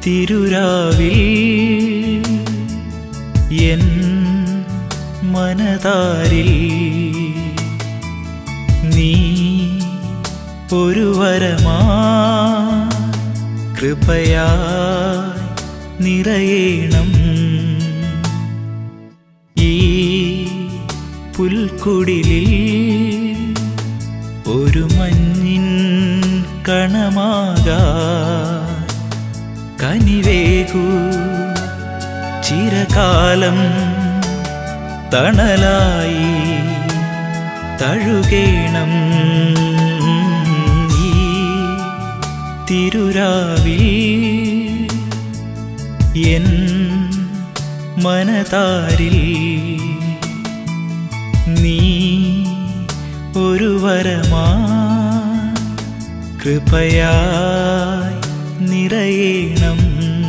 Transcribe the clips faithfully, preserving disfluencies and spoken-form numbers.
തിരുരാവിൽ N മനതാരിൽ നീ ഒരു വരമാ കൃപയായി നിറയേണം. ഈ പുൽക്കുടിലിൽ ഒരു മഞ്ഞിൻ കണമാകാ കനിവേകൂ ചിരകാലം തണലായി തഴുകേണം. ഈ തിരുരാവിൽ എൻ മനതാരിൽ നീ ഒരു വരമാ കൃപയായി നിറയേണം.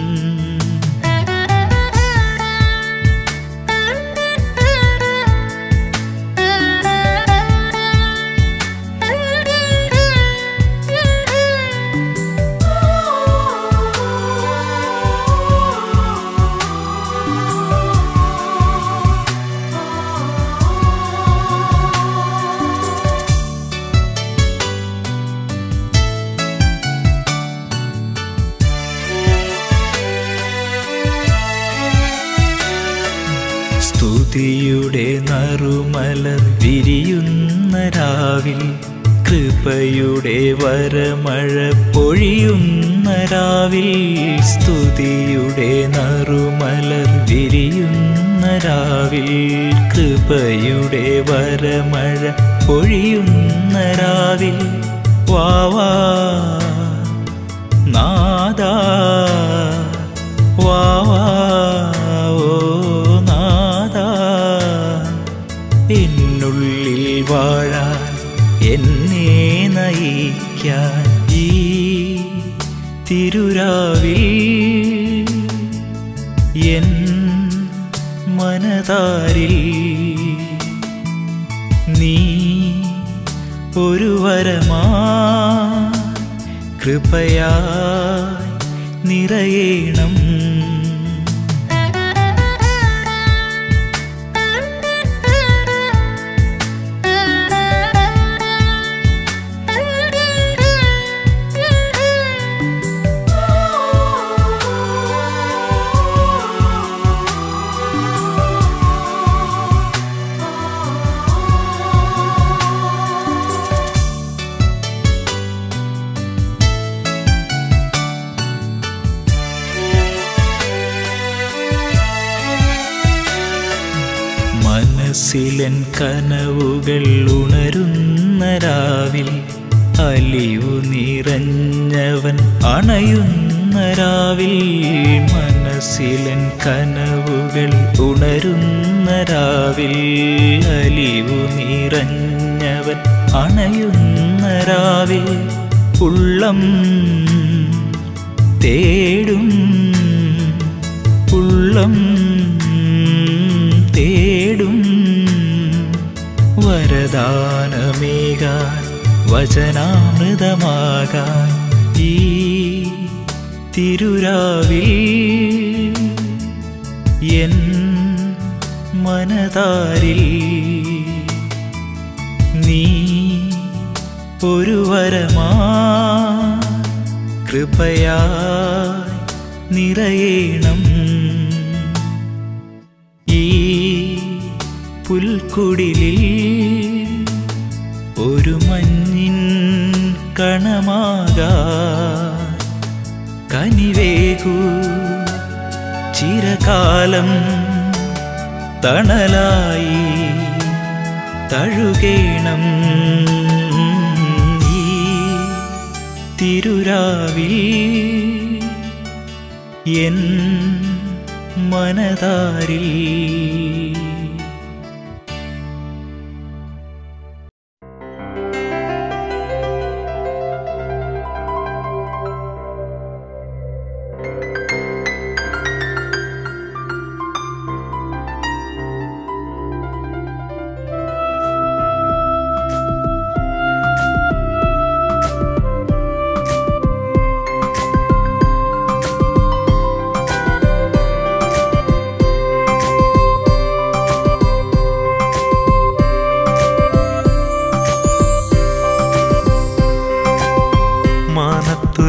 സ്തുതിയുടെ നറുമലർ വിരിയുന്ന രാവിൽ കൃപയുടെ വരമഴ പൊഴിയുന്ന രാവിൽ. സ്തുതിയുടെ നറുമലർ വിരിയുന്ന രാവിൽ കൃപയുടെ വരമഴ പൊഴിയുന്ന രാവിൽ. വാവാ നാദാ വാവാ എന്നുള്ളിൽ വാഴാൻ എന്നെ നയിക്കാൻ ഈ തിരുരാവിൽ എൻ മനതാരിൽ നീ ഒരു വരമാ കൃപയായി നിറയേണം. മനസ്സിലൻ കനവുകൾ ഉണരുന്ന രാവിൽ അലിവു നിറഞ്ഞവൻ അണയുന്ന രാവിൽ. മനസ്സിലൻ കനവുകൾ ഉണരുന്ന രാവിൽ അലിവു നിറഞ്ഞവൻ അണയുന്ന രാവിൽ. ഉള്ളം തേടും ഉള്ളം തേടും വരദാനമേകാൻ വചനാമൃതമാകാൻ ഈ തിരുരാവിൽ എൻ മനതാരിൽ നീ ഒരു വരമാ കൃപയായി നിറയേണം. ഈ പുൽക്കുടിലിൽ ഒരു മഞ്ഞിൻ കണമാകാ കനിവേകൂ ചിരകാലം തണലായി തഴുകേണം. ഈ തിരുരാവിൽ എൻ മനതാരിൽ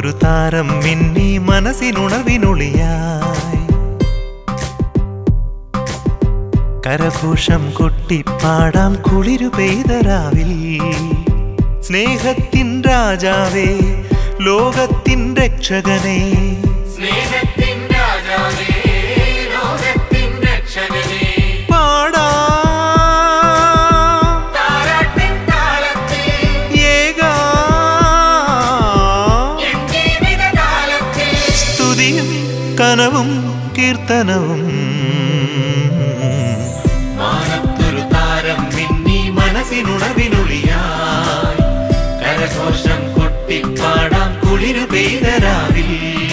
മാനത്തൊരു താരം മിന്നി മനസ്സിനുണർവിനൊളിയായി കരഘോഷം കൊട്ടിപ്പാടാം കുളിരു പെയ്തരാവിൽ സ്നേഹത്തിൻ രാജാവേ ലോകത്തിൻ രക്ഷകനേ സ്നേഹത്തിൻ രാജാവേ ലോകത്തിൻ രക്ഷകനേ പാടാം താരാട്ടിൻ താളത്തിൽ ഏകാം എൻ ജീവിതകാലത്തിൽ സ്തുതിയും കനവും കീർത്തനവും മാനത്തൊരു താരം മിന്നി മനസ്സിനുണർവിനൊളിയായി കരഘോഷം കൊട്ടിപ്പാടാം കുളിരു പെയ്തരാവിൽ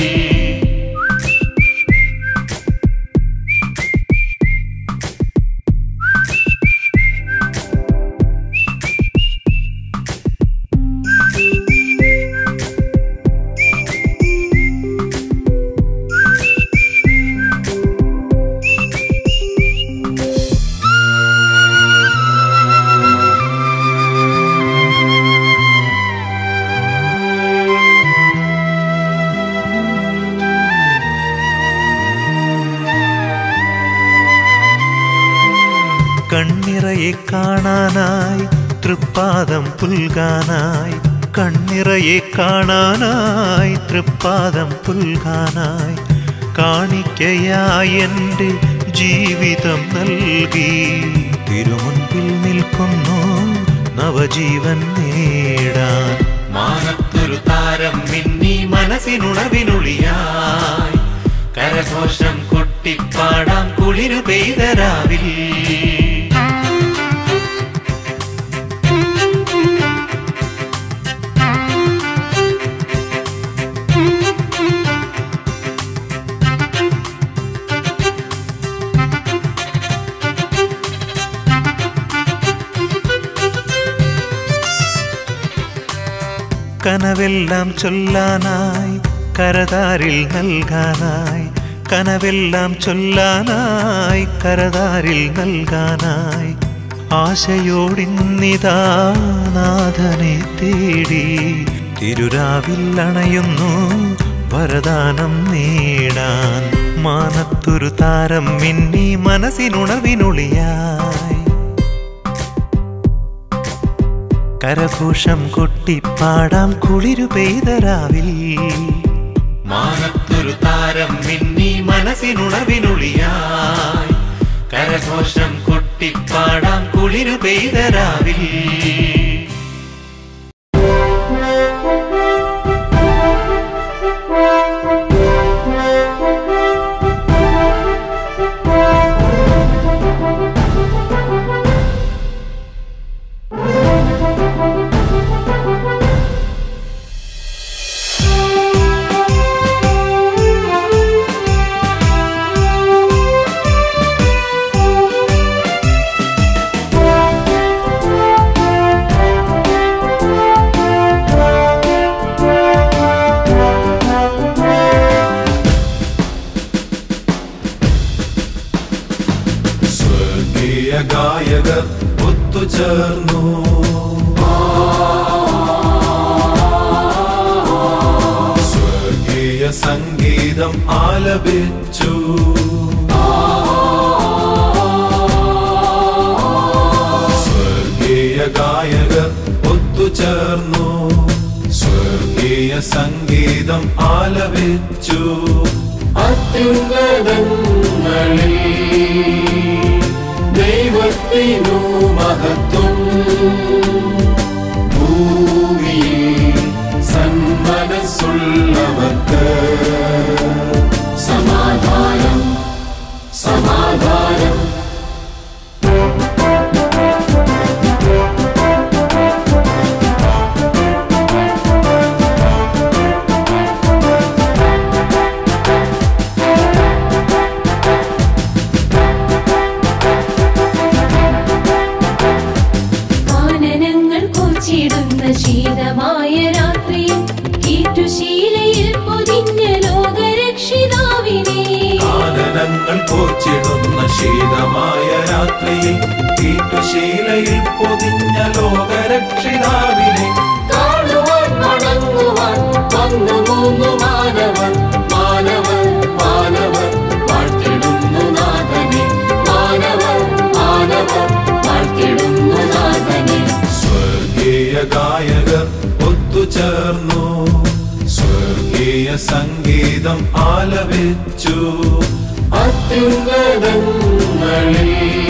കണ്ണിറയെ കാണാനായി തൃപ്പാദം പുൽകാനായി കണ്ണിറയെ കാണാനായി തൃപ്പാദം പുൽകാനായി കാണിക്കയായി എൻ്റെ ജീവിതം നൽകി തിരുമുൻപിൽ നിൽക്കുന്നു നവജീവൻ നേടാൻ മാനത്തൊരു താരം മിന്നി മനസ്സിനുണർവിനൊളിയായി കരഘോഷം കൊട്ടിപ്പാടാം കുളിരു പെയ്തരാവിൽ കനവെല്ലാം ചൊല്ലാനായി കരതാരിൽ നൽകാനായി കനവെല്ലാം ചൊല്ലാനായി കരതാരിൽ നൽകാനായി ആശയോടിന്നിതാ നാഥനെ തേടി തിരുരാവിൽ അണയുന്നു വരദാനം നേടാൻ മാനത്തൊരു താരം മിന്നി മനസ്സിനുണർവിനൊളിയായി കരഘോഷം കൊട്ടിപ്പാടാം കുളിരു പെയ്തരാവിൽ മാനത്തൊരു താരം മിന്നി മനസ്സിനുണർവിനൊളിയായി കരഘോഷം കൊട്ടിപ്പാടാം കുളിരു പെയ്തരാവിൽ ഗായകർ ഒത്തുചേർന്നു സ്വർഗീയ സംഗീതം ആലപിച്ചു സ്വർഗീയ ഗായകർ ഒത്തുചേർന്നു സ്വർഗീയ സംഗീതം ആലപിച്ചു അത്യുന്നതങ്ങളിൽ ദൈവത്തിനു മഹത്വം ഭൂമിയിൽ സന്മനസ്സുള്ളവർക്ക് സമാധാനം സമാധാനം ശീതമായ രാത്രിയിൽ കീറ്റുശീലയിൽ പൊതിഞ്ഞ ലോകരക്ഷിതാവിനെ ആനനങ്ങൾ കോച്ചിടുന്ന ശീതമായ രാത്രിയിൽ കീറ്റുശീലയിൽ പൊതിഞ്ഞ ലോകരക്ഷിതാവിനെ കാണുവാൻ വണങ്ങുവാൻ വന്നു ഗായകർ ഒത്തുചേർന്നു സ്വർഗീയ സംഗീതം ആലപിച്ചു. അത്യുന്നതങ്ങളിൽ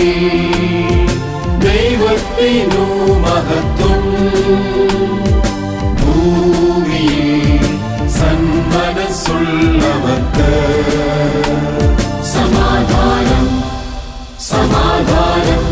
ദൈവത്തിനു മഹത്വം, ഭൂമിയിൽ സന്മനസ്സുള്ളവർക്ക് സമാധാനം സമാധാനം.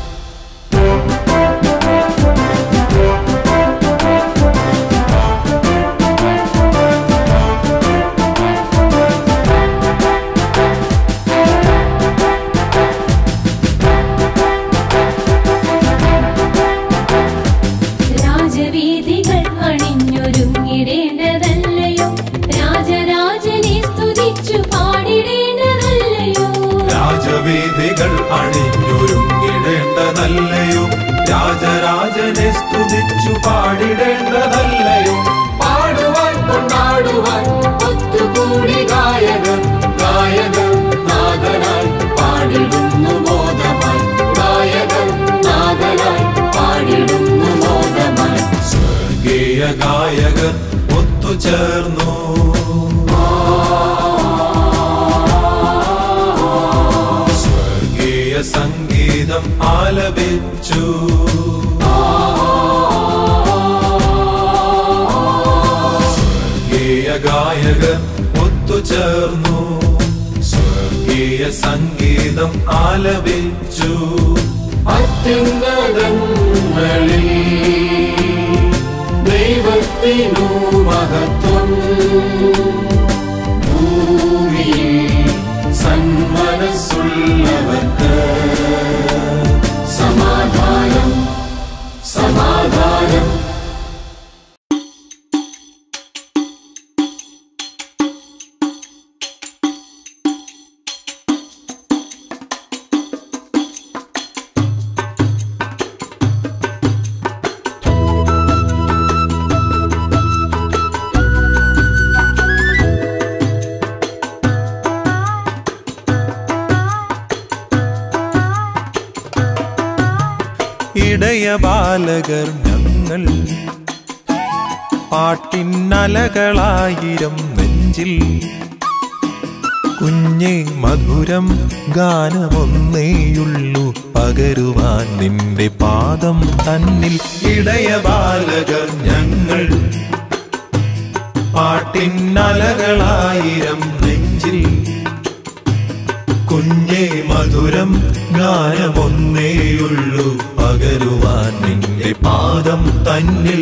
രാജവീഥികൾ അണിഞ്ഞൊരുങ്ങിടേണ്ടതല്ലയോ, രാജരാജനെ സ്തുതിച്ചു പാടിടേണ്ടതല്ലയോ. രാജവീഥികൾ അണിഞ്ഞൊരുങ്ങിടേണ്ടതല്ലയോ, രാജരാജനെ സ്തുതിച്ചു പാടിടേണ്ടതല്ലയോ. പാടുവാൻ കൊണ്ടാടുവാൻ ഒത്തുകൂടി ഗായകർ ഗായകർ നാദനായി പാടിടുന്നു മോദമായി, ഗായകർ നാദനായി പാടിടുന്നു മോദമായി. സ്വർഗീയ ഗായകർ ഒത്തുചേർന്നു സ്വർഗീയ സംഗീതം ആലപിച്ചു. സ്വർഗീയ ഗായകർ ഒത്തുചേർന്നു സ്വർഗീയ സംഗീതം ആലപിച്ചു. അത്യുന്നതങ്ങളിൽ ദൈവത്തിനു മഹത്വം, ഭൂമിയിൽ സന്മനസ്സുള്ളവർക്ക് സമാധാനം സമാധാനം. ഇടയ ബാലകർ ഞങ്ങൾ പാട്ടിന്നലകളായിരം നെഞ്ചിൽ, കുഞ്ഞേ മധുരം ഗാനമൊന്നേയുള്ളൂ പകരുവാൻ നിന്റെ പാദം തന്നിൽ. ഇടയ ബാലകർ ഞങ്ങൾ പാട്ടിന്നലകളായിരം നെഞ്ചിൽ, കുഞ്ഞേ മധുരം ഗാനമൊന്നേയുള്ളൂ പകരുവാൻ നിന്റെ പാദം തന്നിൽ.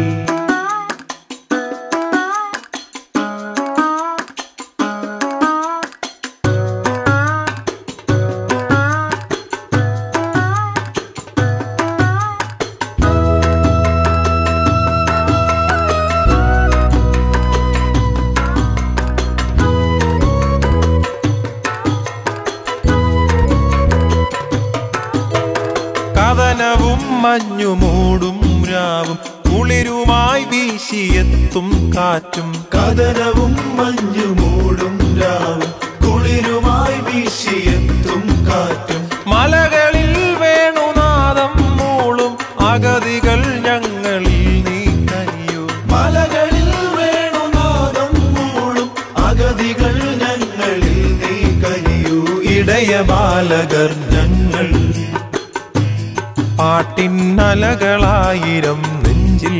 കഥനവും മഞ്ഞുമൂടും രാവും കുളിരുമായി വീശിയെത്തും കാറ്റും, കഥനവും മഞ്ഞുമൂടും രാവും കുളിരുമായി വീശിയെത്തും കാറ്റും. മലകളിൽ വേണുനാദം മൂളും അഗതികൾ ഞങ്ങളിൽ നീ കനിയൂ, മലകളിൽ വേണുനാദം മൂളും അഗതികൾ ഞങ്ങളിൽ നീ കനിയൂ. ഇടയ ബാലകർ ഞങ്ങൾ പാട്ടിന്നലകളായിരം നെഞ്ചിൽ,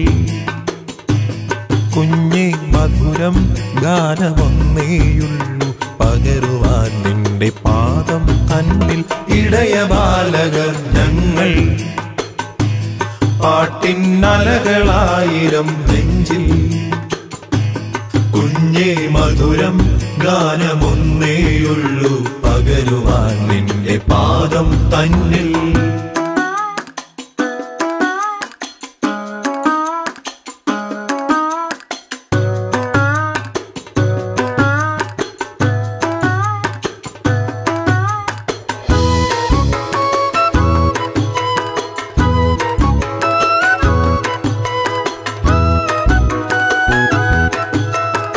കുഞ്ഞേ മധുരം ഗാനമൊന്നേയുള്ളൂ പകരുവാൻ നിന്റെ പാദം തന്നിൽ. ഇടയ ബാലകർ ഞങ്ങൾ പാട്ടിന്നലകളായിരം നെഞ്ചിൽ, കുഞ്ഞേ മധുരം ഗാനമൊന്നേയുള്ളൂ പകരുവാൻ നിന്റെ പാദം തന്നിൽ.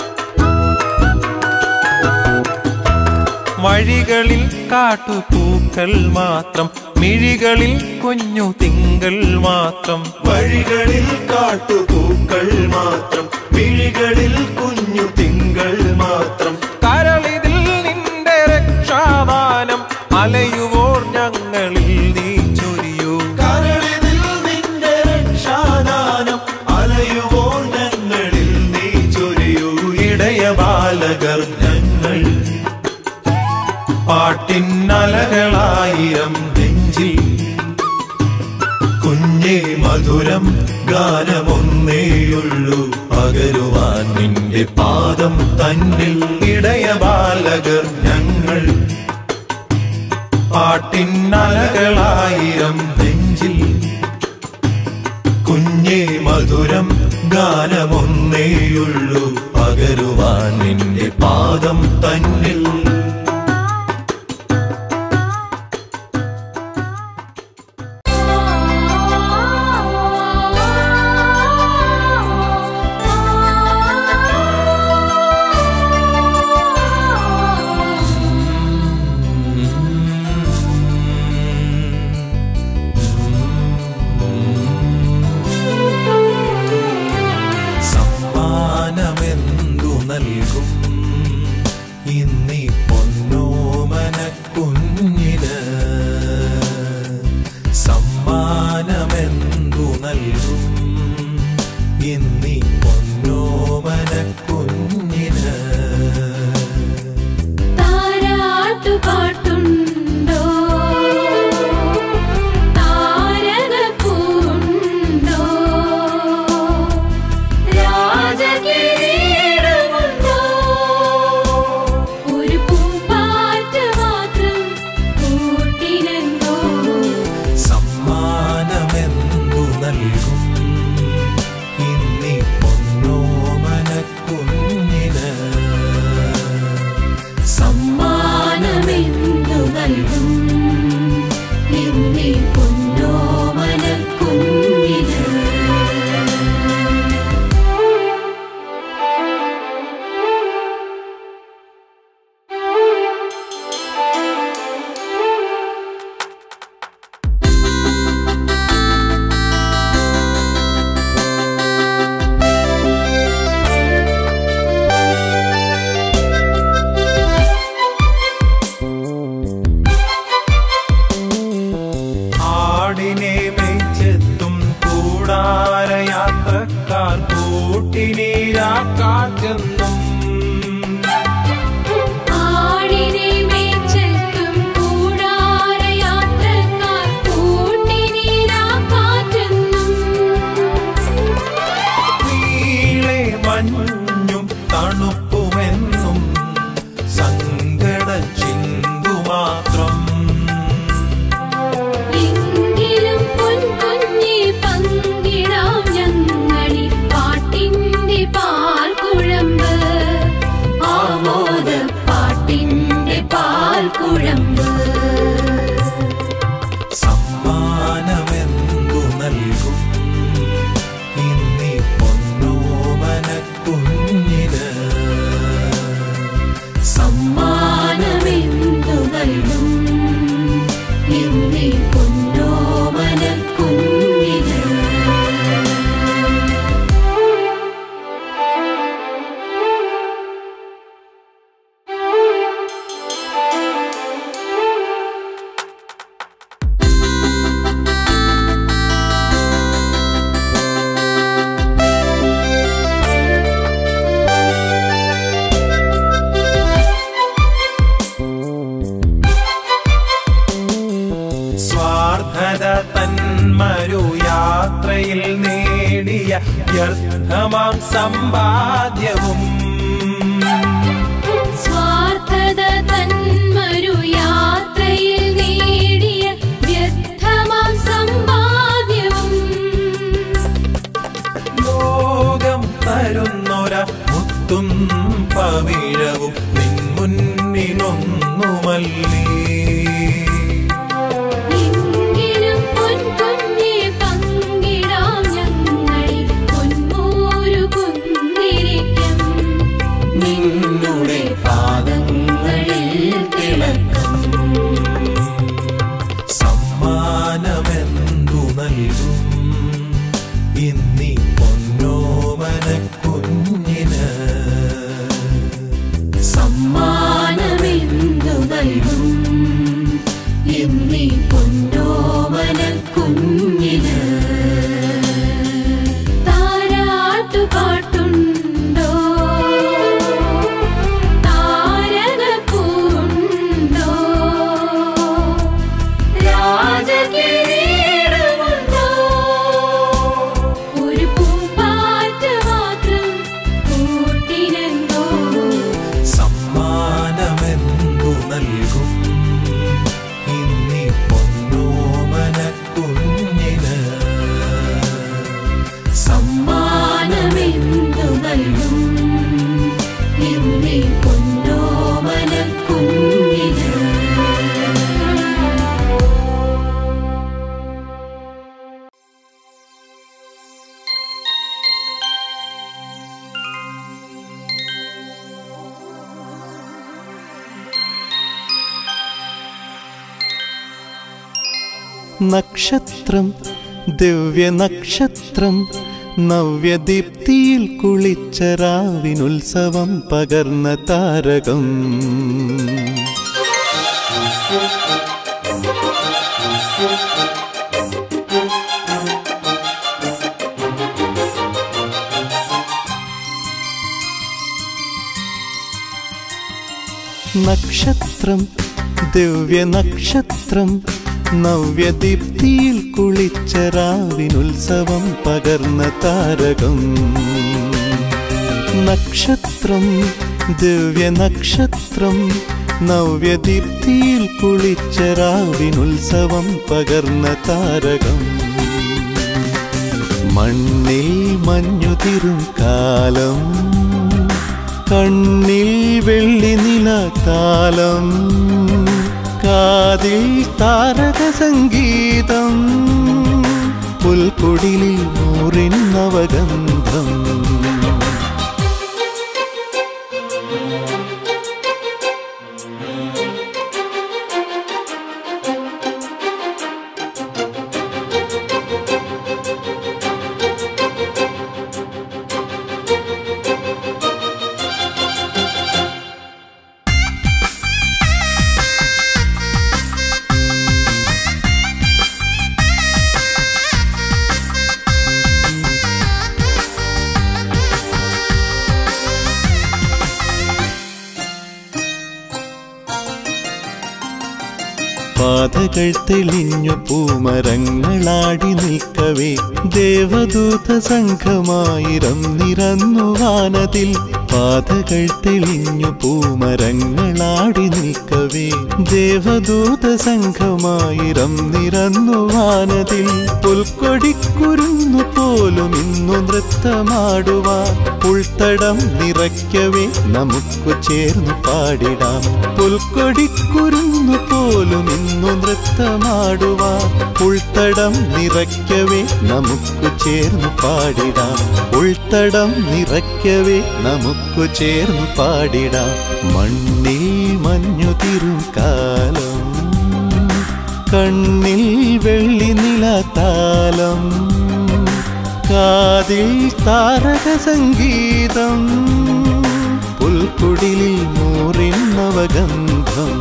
വഴികളിൽ കാട്ടുപൂക്കൾ പൂക്കൾ മാത്രം, മിഴികളിൽ കുഞ്ഞു തിങ്കൾ മാത്രം. വഴികളിൽ കാട്ടുപൂക്കൾ മാത്രം, മിഴികളിൽ കുഞ്ഞു തിങ്കൾ മാത്രം. കരളിതിൽ നിന്റെ രക്ഷാദാനം അലയുവോർ ഞങ്ങളിൽ നീ ചൊരിയൂ. കരളിതിൽ നിന്റെ രക്ഷാദാനം അലയുവോർ ഞങ്ങളിൽ നീ ചൊരിയൂ. ഇടയ ബാലകർ ഞങ്ങൾ പാട്ടിന്നലകളായിരം നെഞ്ചിൽ, കുഞ്ഞേ മധുരം ഗാനമൊന്നേയുള്ളൂ പകരുവാൻ നിന്റെ പാദം തന്നിൽ. ഇടയ ബാലകർ ഞങ്ങൾ പാട്ടിന്നലകളായിരം നെഞ്ചിൽ, കുഞ്ഞേ മധുരം ഗാനമൊന്നേയുള്ളൂ പകരുവാൻ നിന്റെ പാദം തന്നിൽ. സമ്മാനമെന്തു നൽകും ഇന്നീ പൊന്നോമന കുഞ്ഞിന്? സമ്മാനമെന്തു നൽകും ഇന്നീ പൊന്നോമന കുഞ്ഞിന്? താരാട്ടുപാട്ടുണ്ടോ, താരകപ്പൂണ്ടോ, രാജകിരീടമുണ്ടോ, ഒരു പൂമ്പാറ്റ മാത്രം കൂട്ടിനെന്തോ? സമ്മാനമെന്തു നൽകും ഇന്നീ പൊന്നോമന കുഞ്ഞിന്? സമ്മാനമെന്തു നൽകും എന്നീ പൊന്നോമന കുഞ്ഞിന്? ആടിനെ മേച്ചെത്തും കൂടാരയാത്രക്കാർ കൂട്ടിനീരാക്കാറ്റെന്നും. ആടിനെ മേച്ചെത്തും കൂടാരയാത്രക്കാർ കൂട്ടിനീരാക്കാറ്റെന്നും. നീളെ മഞ്ഞും തണുപ്പുമെന്നും സങ്കട ചിന്തു മാത്രം. എങ്കിലും പൊൻകുഞ്ഞെ പങ്കിടാം ഞങ്ങളി പാട്ടിന്റെ പാൽക്കുഴമ്പ്, ആമോദ പാട്ടിന്റെ പാൽക്കുഴമ്പ്. സമ്മാനമെന്തു നൽകും ഇന്നീ പൊന്നോമന കുഞ്ഞിന്? സമ്മാനമെന്തു നൽകും എന്നീ പൊന്നോമന കുഞ്ഞിന്? സ്വാർത്ഥത തന്മരു യാത്രയിൽ നേടിയ വ്യർത്ഥമാം സമ്പാദ്യവും. സ്വാർത്ഥത തന്മരു യാത്രയിൽ നേടിയ വ്യർത്ഥമാം സമ്പാദ്യവും. ലോകം തരുന്നൊര മുത്തും പവിഴവും നിൻ മുന്നിലൊന്നുമല്ലേ? എങ്കിലും പൊൻകുഞ്ഞെ പങ്കിടാം ഞങ്ങളി പൊന്മൂരു കുന്തിരിക്കം. നിന്നുടെ പാദങ്ങളിൽ തിളക്കം. വരമെന്തു നൽകും എന്നെ പൊന്നോമനൽ കുഞ്ഞിന്. നക്ഷത്രം ദിവ്യനക്ഷത്രം നവ്യദീപ്തിയിൽ കുളിച്ച രാവിനുത്സവം പകർന്ന താരകം. നക്ഷത്രം ദിവ്യനക്ഷത്രം നവ്യദീപ്തിയിൽ കുളിച്ച രാവിനുത്സവം പകർന്ന താരകം. നക്ഷത്രം ദിവ്യനക്ഷത്രം നവ്യദീപ്തിയിൽ കുളിച്ച രാവിനുത്സവം പകർന്ന താരകം. മണ്ണിൽ മഞ്ഞുതിരും കാലം കണ്ണിൽ വെള്ളി നില താലം കാതിൽ താരക സംഗീതം പുൽക്കുടിലിൽ നൂറിൻ നവഗന്ധം. പാതകൾ തെളിഞ്ഞു പൂമരങ്ങളാടി നിൽക്കവേ ദേവദൂത സംഘമായിരം നിറന്നു വാനതിൽ. പാതകൾ തെളിഞ്ഞു പൂമരങ്ങളാടി നിൽക്കവേ ദേവദൂത സംഘമായിരം നിറന്നു വാനതിൽ. പുൽക്കൊടിക്കുരുന്നു പോലും ഇന്നു നൃത്തമാടുവാൻ ഉൾത്തടം നിറയ്ക്കവേ നമുക്കു ചേർന്നു പാടിടാം. പുൽക്കൊടിക്കുരുന്നു പോലും ഇന്നു നൃത്തമാടുവാൻ ഉൾത്തടം നിറയ്ക്കവേ നമുക്കു ചേർന്നു പാടിടാം. ഉൾത്തടം നിറയ്ക്കവേ നമുക്കു ചേർന്നു പാടിടാം. മണ്ണിൽ മഞ്ഞുതിരും കാലം കണ്ണിൽ വെള്ളി നില താലം കാതിൽ താരക സംഗീതം പുൽക്കുടിലിൽ നൂറിൻ നവഗന്ധം.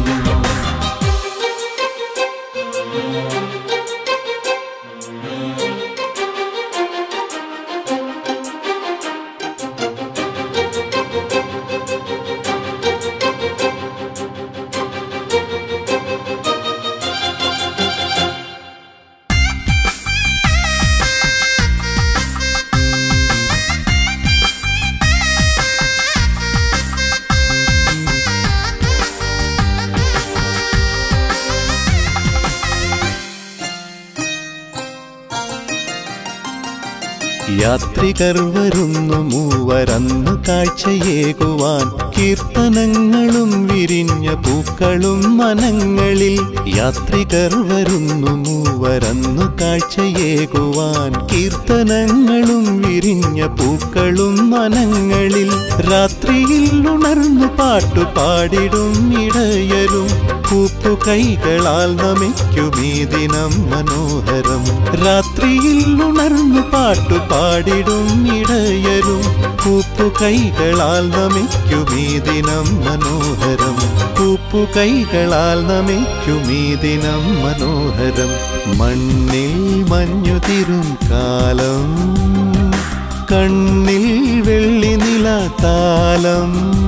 യാത്രികർ വരുന്നു മൂവരന്നു കാഴ്ചയേകുവാൻ കീർത്തനങ്ങളും വിരിഞ്ഞ പൂക്കളും മനങ്ങളിൽ. യാത്രികർ വരുന്നു മൂവരന്നു കാഴ്ചയേകുവാൻ കീർത്തനങ്ങളും വിരിഞ്ഞ പൂക്കളും മനങ്ങളിൽ. രാത്രിയിൽ ഉണർന്നു പാട്ടുപാടിടും ഇടയരും കൂപ്പുകൈകളാൽ നമിക്കുമീ ദിനം മനോഹരം. രാത്രിയിൽ ഉണർന്നു പാട്ടുപാടിടും ഇടയരും കൂപ്പുകൈകളാൽ നമിക്കുമീ ദിനം മനോഹരം. കൂപ്പുകൈകളാൽ നമിക്കുമീ ദിനം മനോഹരം. മണ്ണിൽ മഞ്ഞുതിരും കാലം കണ്ണിൽ വെള്ളി നില താലം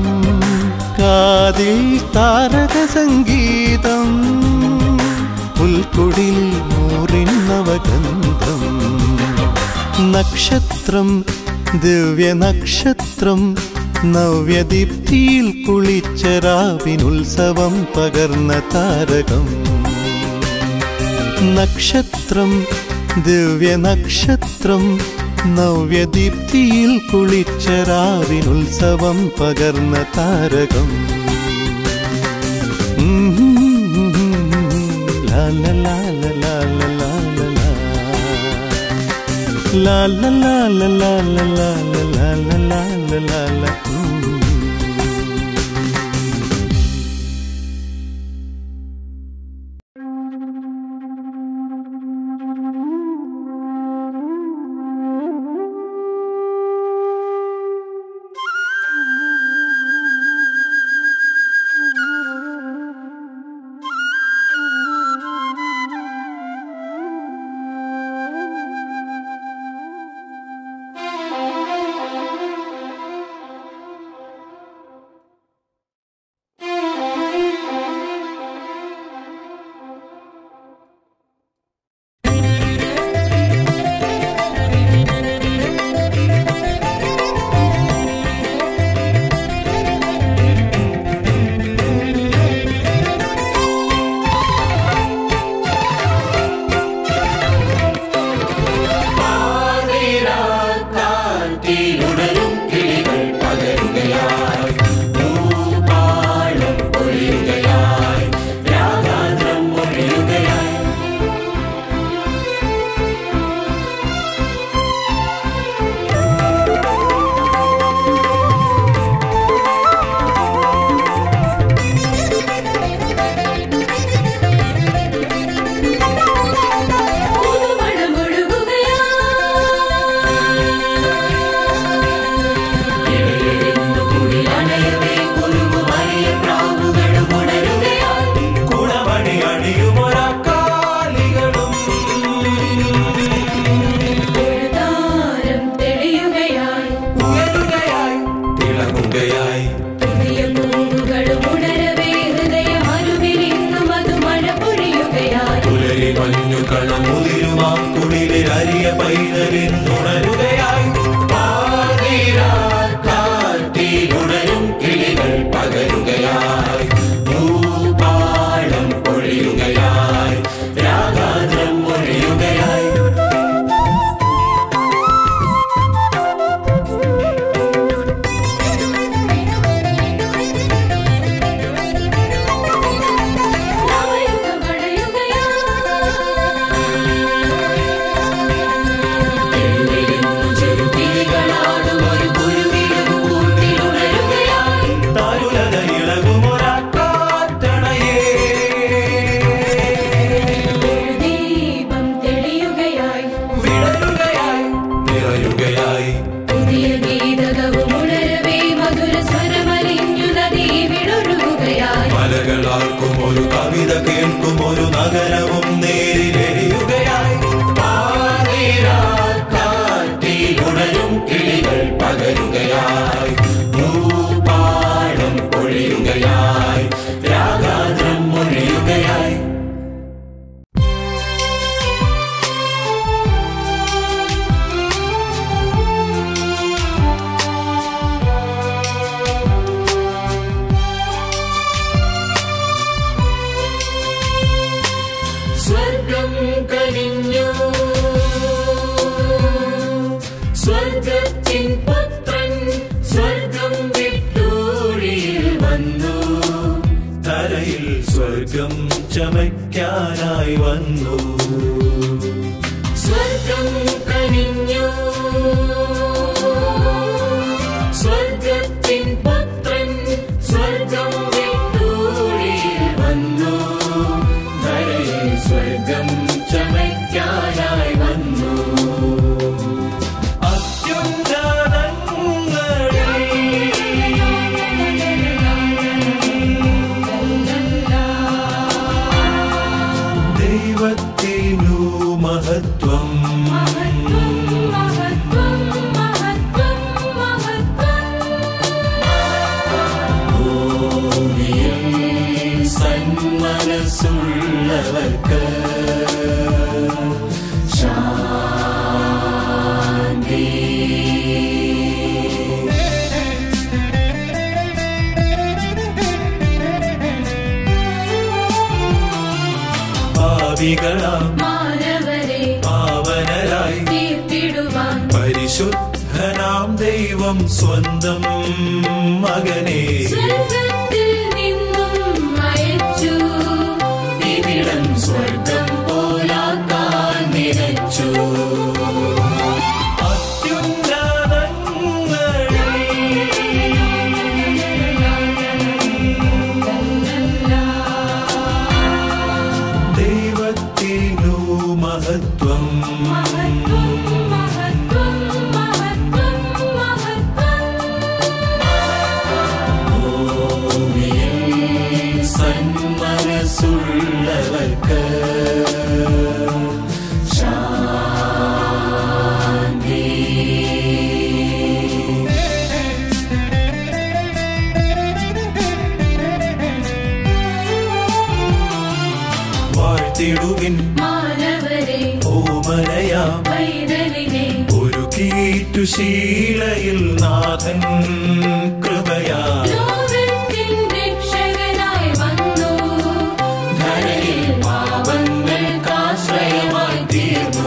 കാതിൽ താരക സംഗീതം പുൽക്കുടിൽ നൂറിൻ നവഗന്ധം. നക്ഷത്രം ദിവ്യനക്ഷത്രം നവ്യദീപ്തിയിൽ കുളിച്ച രാവിനുത്സവം പകർന്ന താരകം. നക്ഷത്രം ദിവ്യനക്ഷത്രം നവ്യദീപ്തിയിൽ കുളിച്ച രാവിനുത്സവം പകർന്ന താരകം. പാവനരായി തീർത്തിടുവാൻ നാഥനാം ദൈവം സ്വന്തം മകനെ സ്വർഗത്തിൽ നിന്നും അയച്ചു, ഇവിടം സ്വർഗം പോലാക്കാൻ നിരച്ചു. ദൈവത്തിനു മഹത്വം മഹത്വം മഹത്വം മഹത്വം ഭൂമിയിൽ സന്മനസ്സുള്ളവർക്ക് ശാന്തി. വാഴ്ത്തിടുവിൻ മാനവരെ ഓമനയാം പൈതലിനെ ഒരു കീറ്റുശീലയിൽ നാഥൻ കൃപയാ ലോകത്തിൻ രക്ഷകനായി വന്നു, ധരയിൽ പാപങ്ങൾക്കാശ്രയമായി തീർന്നു.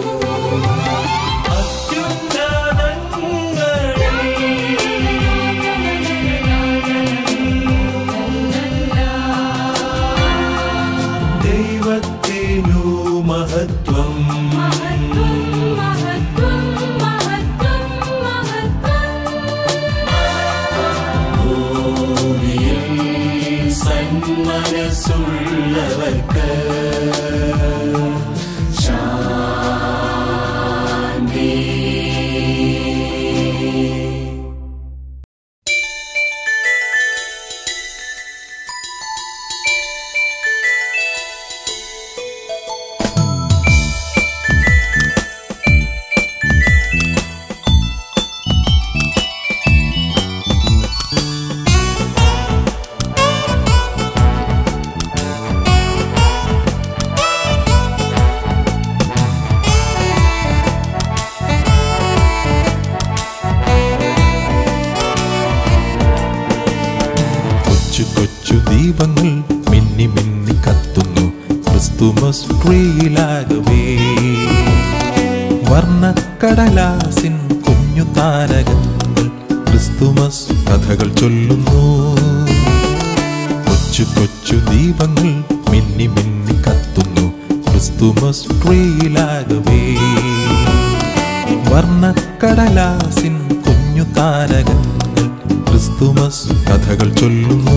ദൈവത്തിനു മഹത്വം മഹത്വം മഹത്വം മഹത്വം മഹത്വം ഭൂമിയിൽ സന്മനസ്സുള്ളവർക്ക് ശാന്തി. കൊച്ചു കൊച്ചു ദീപങ്ങൾ മിന്നി മിന്നി കത്തുന്നു ക്രിസ്തുമസ് ട്രീയിലാകവേ. വർണ്ണക്കടലാസിൻ കുഞ്ഞു താരകങ്ങൾ ക്രിസ്തുമസ് കഥകൾ ചൊല്ലുന്നു. കൊച്ചു കൊച്ചു ദീപങ്ങൾ മിന്നി മിന്നി കത്തുന്നു ക്രിസ്തുമസ് ട്രീയിലാകവേ. വർണ്ണക്കടലാസിൻ കുഞ്ഞു താരകങ്ങൾ ക്രിസ്തുമസ് കഥകൾ ചൊല്ലുന്നു.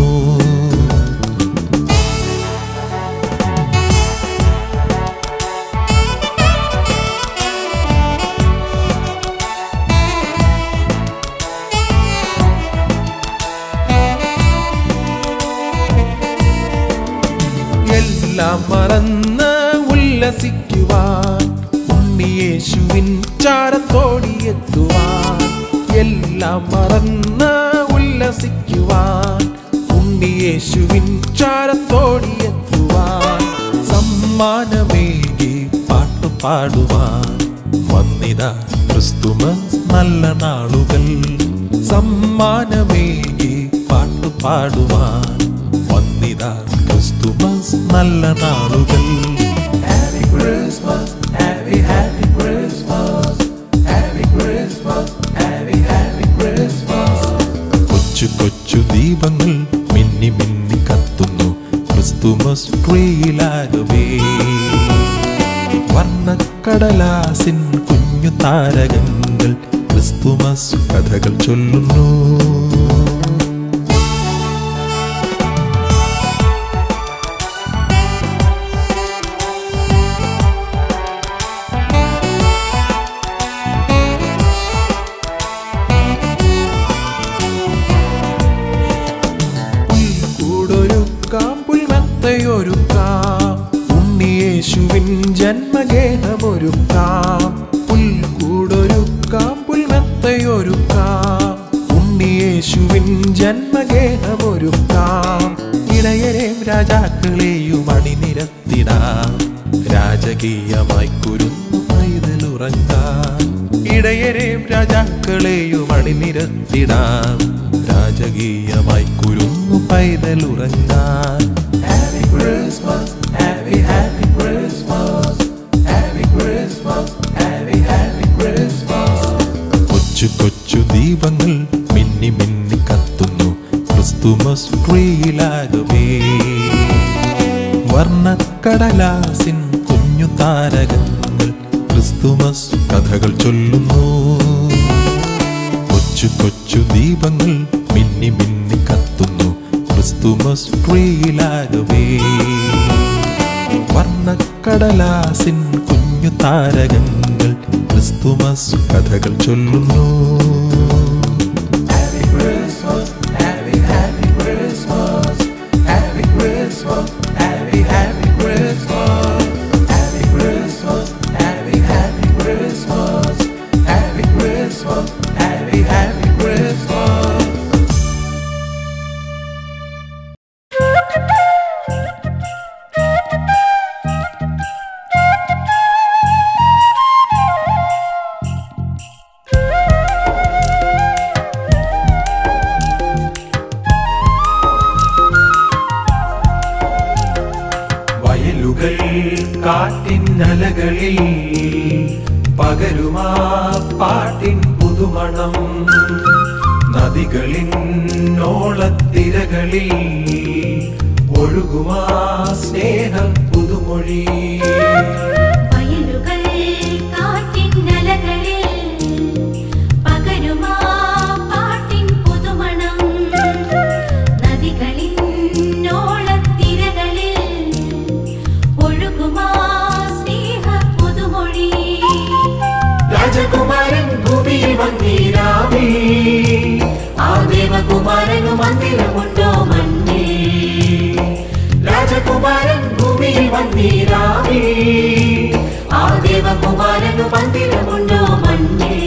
എല്ലാം മറന്ന് ഉല്ലസിക്കുവാൻ ഉണ്ണിയേശുവിൻ ചാരത്തോടിയെത്തുവാൻ. എല്ലാം മറന്ന് ഉല്ലസിക്കുവാൻ ഉണ്ണിയേശുവിൻ ചാരത്തോടിയെത്തുവാൻ. സമ്മാനമേകി പാട്ടുപാടുവാൻ വന്നിതാ ക്രിസ്തുമസ് നല്ല നാളുകൾ. സമ്മാനമേകി പാട്ടുപാടുവാൻ വന്നിതാ ക്രിസ്തുമസ് നല്ല നാളുകൾ. Happy Christmas, happy happy Christmas, happy Christmas, happy happy Christmas. കൊച്ചു കൊച്ചു ദീപങ്ങൾ മിന്നി മിന്നി കത്തുന്നു ക്രിസ്തുമസ് ട്രീയിലാകവേ. വർണ്ണക്കടലാസിൻ കുഞ്ഞു താരകങ്ങൾ ക്രിസ്തുമസ് കഥകൾ ചൊല്ലുന്നു. പുൽക്കൂടൊരുക്കാം പുൽമെത്തയൊരുക്കാം ഉണ്ണിയേശുവിൻ ജന്മഗേഹമൊരുക്കാം. പുൽക്കൂടൊരുക്കാം പുൽമെത്തയൊരുക്കാം ഉണ്ണിയേശുവിൻ ജന്മഗേഹമൊരുക്കാം. ഇടയരെയും രാജാക്കളെയും അണിനിരത്തിടാം രാജകീയമായി കുരുന്നു പൈതലുറങ്ങാൻ. ഇടയരെയും രാജാക്കളെയും അണിനിരത്തിടാം രാജകീയമായി കുരുന്നു പൈതലുറങ്ങാൻ. Happy Christmas, happy happy Christmas, happy Christmas, happy happy Christmas. കൊച്ചു കൊച്ചു ദീപങ്ങൾ മിന്നി മിന്നി കത്തുന്നു ക്രിസ്തുമസ് ട്രീയിലാകവേ. വർണ്ണക്കടലാസിൻ കുഞ്ഞു താരകങ്ങൾ ക്രിസ്തുമസ് കഥകൾ ചൊല്ലുന്നു. കൊച്ചു കൊച്ചു ദീപങ്ങൾ മിന്നി മിന്നി കത്തുന്നു ക്രിസ്തുമസ് ട്രീയിലാകവേ. വർണ്ണക്കടലാസിൻ കുഞ്ഞു താരകങ്ങൾ ക്രിസ്തുമസ് കഥകൾ ചൊല്ലുന്നു. കാറ്റിന്നലകളിൽ പകരുമാ പാട്ടിൻ പുതുമണം, നദികളിൻ ഓളത്തിരകളിൽ ഒഴുകുമാ സ്നേഹ പുതുമൊഴി. രാജകുമാരൻ ഭൂമിയിൽ വന്നീരാമേ, ആ ദേവകുമാരനു മന്ദിരമുണ്ടോ മണ്ണിൽ? രാജകുമാരൻ ഭൂമിയിൽ വന്നീരാമേ, ആ ദേവകുമാരനു മന്ദിരമുണ്ടോ മണ്ണിൽ?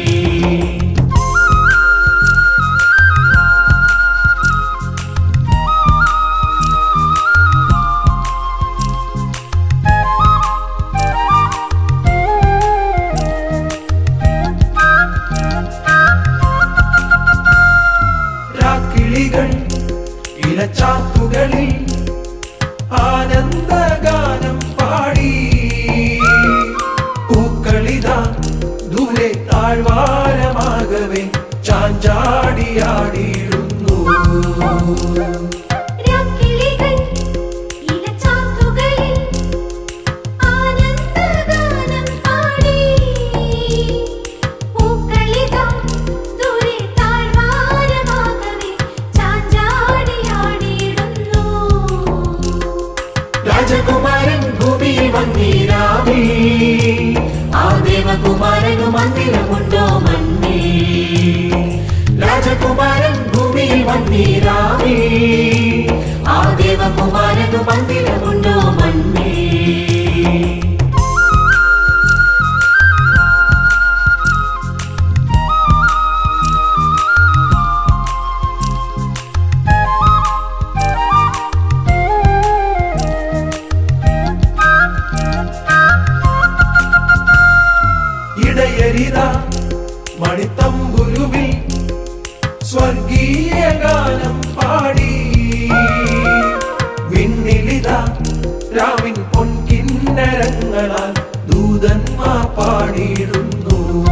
ഇലച്ചാത്തുകളിൽ ആനന്ദഗാനം പാടി, പൂക്കളിതാ ദൂരെ താഴ്വാരമാകവേ ചാഞ്ചാടിയാടിയിടുന്നു. രാജകുമാരൻ ഭൂമിയിൽ വന്നീരാമേ, ആ ദേവകുമാരനു മന്ദിരമുണ്ടോ മണ്ണിൽ? രാജകുമാരൻ ഭൂമിയിൽ വന്നീരാമേ, ആ ദേവകുമാരനു മന്ദിരമുണ്ടോ മണ്ണിൽ? മണിത്തമ്പുരുവിൽ സ്വർഗീയ ഗാനം പാടി, വിണ്ണിലിതാ രാവിൻ പൊൻകിന്നരങ്ങളാൽ ദൂതന്മാർ പാടിയിടുന്നു.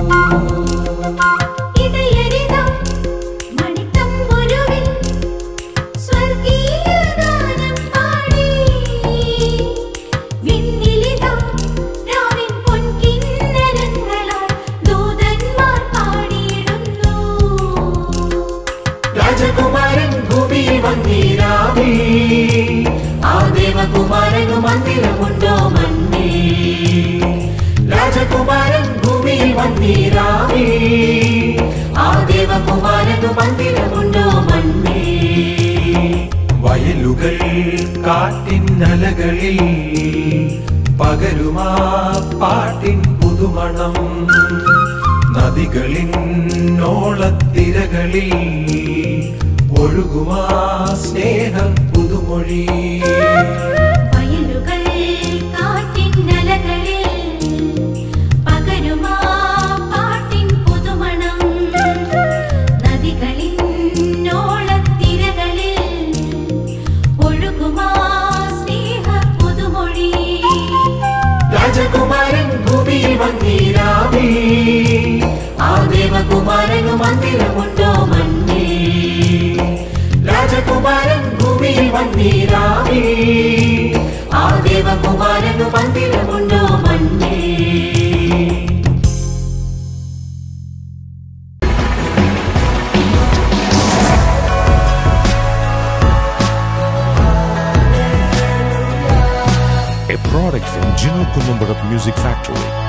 രാജകുമാരൻ ഭൂമിയിൽ വന്നീരാമേ, ആ ദേവകുമാരനു മന്ദിരമുണ്ടോ മണ്ണിൽ? രാജകുമാരൻ ഭൂമിയിൽ വന്നീരാമേ, ആ ദേവകുമാരനു മന്ദിരമുണ്ടോ മണ്ണിൽ? വയലുകൾ കാറ്റിന്നലകളിൽ പകരുമാ പാട്ടിൻ പുതുമണം, നദികളിൻ ഓളത്തിരകളിൽ ഒഴുകുമാ സ്നേഹ പുതുമൊഴി. രാജകുമാരൻ ഭൂമിയിൽ വന്നീരാമേ, ആ ദേവകുമാരൻ വന്നീരാവേ ആ ദേവകുമാരനു മന്ദിരമുണ്ടോ മന്നേ A product from Gino Columbarat Music Factory.